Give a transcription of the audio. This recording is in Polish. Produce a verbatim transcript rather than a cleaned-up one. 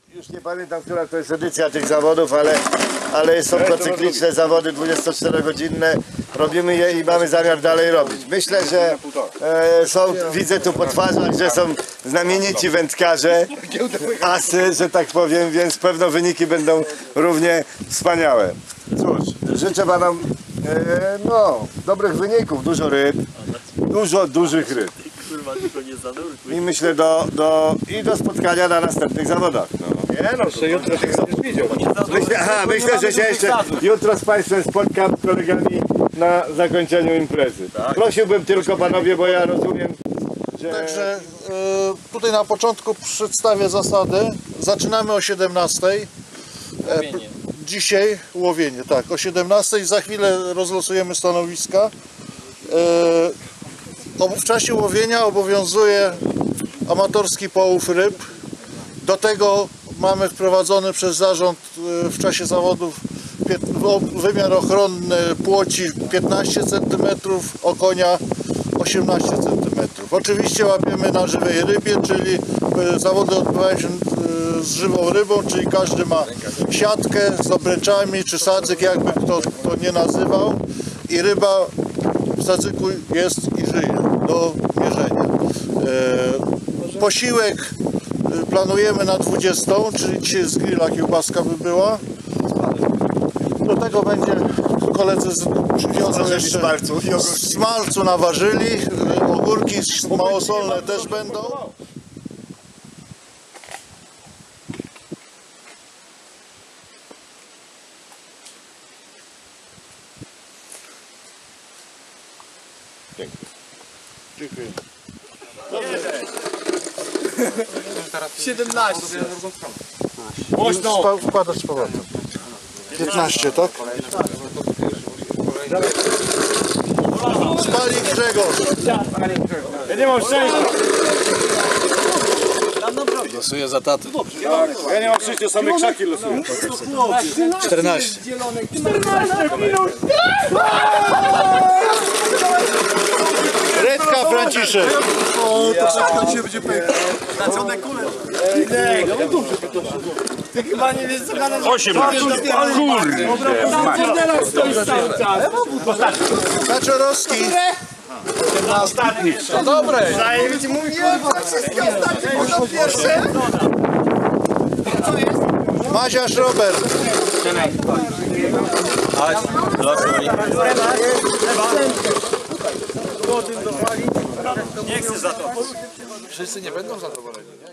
Już nie pamiętam, która to jest edycja tych zawodów, ale, ale są to cykliczne zawody dwudziestoczterogodzinne. Robimy je i mamy zamiar dalej robić. Myślę, że e, są, widzę tu po twarzach, że są znamienici wędkarze, asy, że tak powiem, więc pewno wyniki będą równie wspaniałe. Cóż, życzę panom e, no, dobrych wyników, dużo ryb, dużo dużych ryb. I myślę do, do, i do spotkania na następnych zawodach. No. Nie no, jeszcze jutro się będziesz widział. Myślę, aha, myślę, że się jeszcze jutro z Państwem spotkam z kolegami na zakończeniu imprezy. Prosiłbym tylko panowie, bo ja rozumiem, że... Także e, tutaj na początku przedstawię zasady. Zaczynamy o siedemnastej. E, dzisiaj łowienie, tak, o siedemnastej. Za chwilę rozlosujemy stanowiska. E, w czasie łowienia obowiązuje amatorski połów ryb. Do tego mamy wprowadzony przez zarząd w czasie zawodów wymiar ochronny płoci piętnaście centymetrów, okonia osiemnaście centymetrów. Oczywiście łapiemy na żywej rybie, czyli zawody odbywają się z żywą rybą, czyli każdy ma siatkę z obręczami czy sadzyk, jakby kto to nie nazywał, i ryba w sadzyku jest i żyje do mierzenia. Posiłek planujemy na dwudziestą, czyli dzisiaj z grilla kiełbaska by była. Do tego będzie koledzy z, przywiozą jeszcze smalcu naważyli, ogórki małosolne też będą. Dziękuję. siedemnaście. Mocno. Wpadasz z powrotem. piętnaście, tak? Spali Grzegorz. Ja nie mam szczęścia. Losuję za tatę. Ja nie mam szczęścia, same krzaki losuję. czternaście. Redka Franciszek. O, to czekam, dzisiaj będzie pękał. Tracone kule. Nie, no dobrze. Ty chyba nie wiesz, co gadać. osiemnaście. Kurde, Kaczorowski. Ostatni. No dobre. Mówiłem, że wszystkie ostatnie będą pierwsze. Maziarz Robert. Nie chcę za to. Wszyscy nie będą zadowoleni, nie?